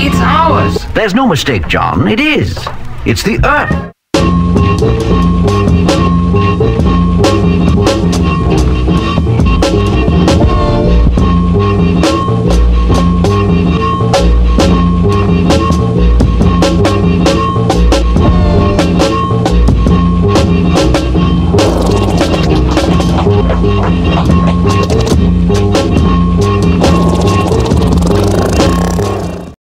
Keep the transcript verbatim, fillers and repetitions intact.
It's ours. There's no mistake, John. It is. It's the Earth.